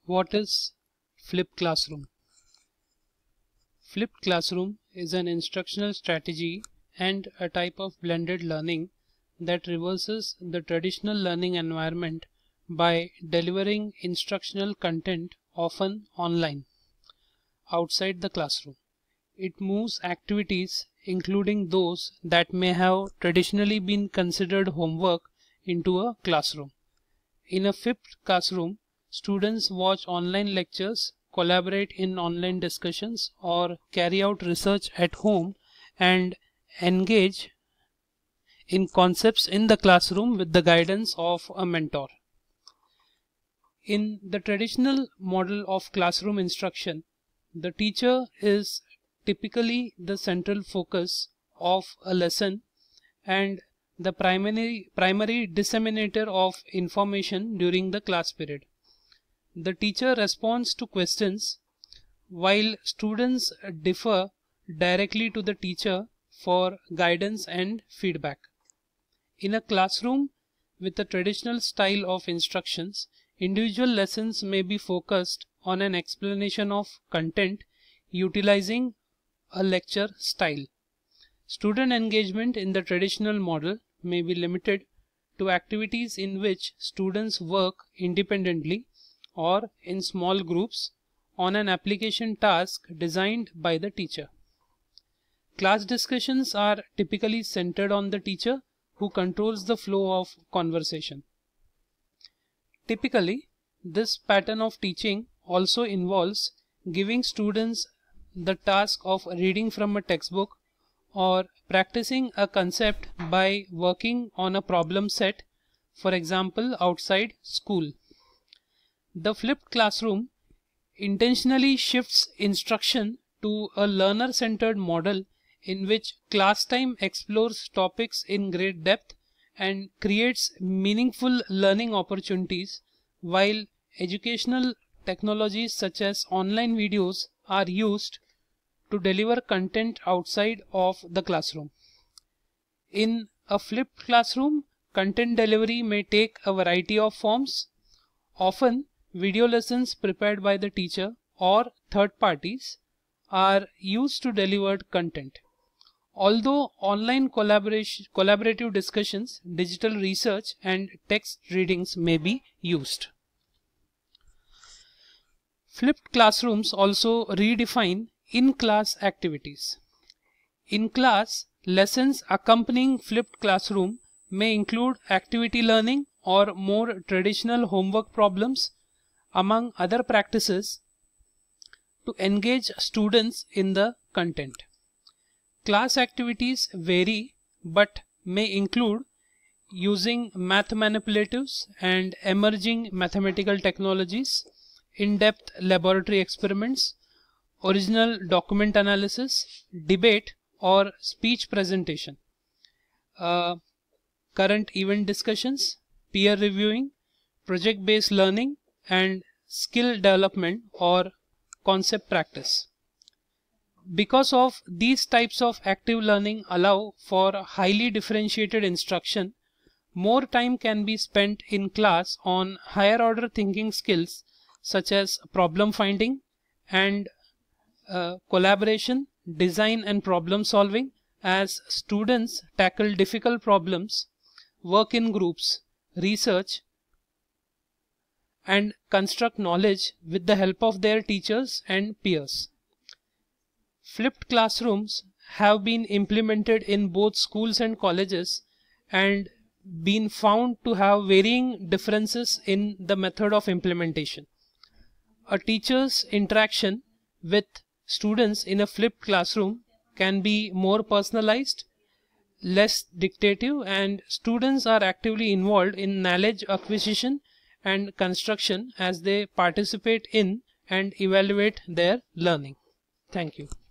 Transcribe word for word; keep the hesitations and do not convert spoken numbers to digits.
What is flipped classroom? Flipped classroom is an instructional strategy and a type of blended learning that reverses the traditional learning environment by delivering instructional content, often online, outside the classroom. It moves activities, including those that may have traditionally been considered homework, into a classroom. In a flipped classroom, students watch online lectures, collaborate in online discussions, or carry out research at home and engage in concepts in the classroom with the guidance of a mentor. In the traditional model of classroom instruction, the teacher is typically the central focus of a lesson and the primary, primary disseminator of information during the class period. The teacher responds to questions while students defer directly to the teacher for guidance and feedback. In a classroom with a traditional style of instructions, individual lessons may be focused on an explanation of content utilizing a lecture style. Student engagement in the traditional model may be limited to activities in which students work independently or in small groups on an application task designed by the teacher. Class discussions are typically centered on the teacher, who controls the flow of conversation. Typically, this pattern of teaching also involves giving students the task of reading from a textbook or practicing a concept by working on a problem set, for example outside school. The flipped classroom intentionally shifts instruction to a learner-centered model in which class time explores topics in great depth and creates meaningful learning opportunities, while educational technologies such as online videos are used to deliver content outside of the classroom. In a flipped classroom, content delivery may take a variety of forms. Often, video lessons prepared by the teacher or third parties are used to deliver content. Although online collaboration, collaborative discussions, digital research, and text readings may be used. Flipped classrooms also redefine in-class activities. In class, lessons accompanying flipped classroom may include activity learning or more traditional homework problems, among other practices, to engage students in the content. Class activities vary but may include using math manipulatives and emerging mathematical technologies, in-depth laboratory experiments, original document analysis, debate or speech presentation, uh, current event discussions, peer reviewing, project-based learning, and skill development or concept practice. Because of these types of active learning allow for highly differentiated instruction, more time can be spent in class on higher order thinking skills such as problem finding and uh, collaboration, design and problem solving, as students tackle difficult problems, work in groups, research, and construct knowledge with the help of their teachers and peers. Flipped classrooms have been implemented in both schools and colleges and been found to have varying differences in the method of implementation. A teacher's interaction with students in a flipped classroom can be more personalized, less dictative, and students are actively involved in knowledge acquisition and construction as they participate in and evaluate their learning. Thank you.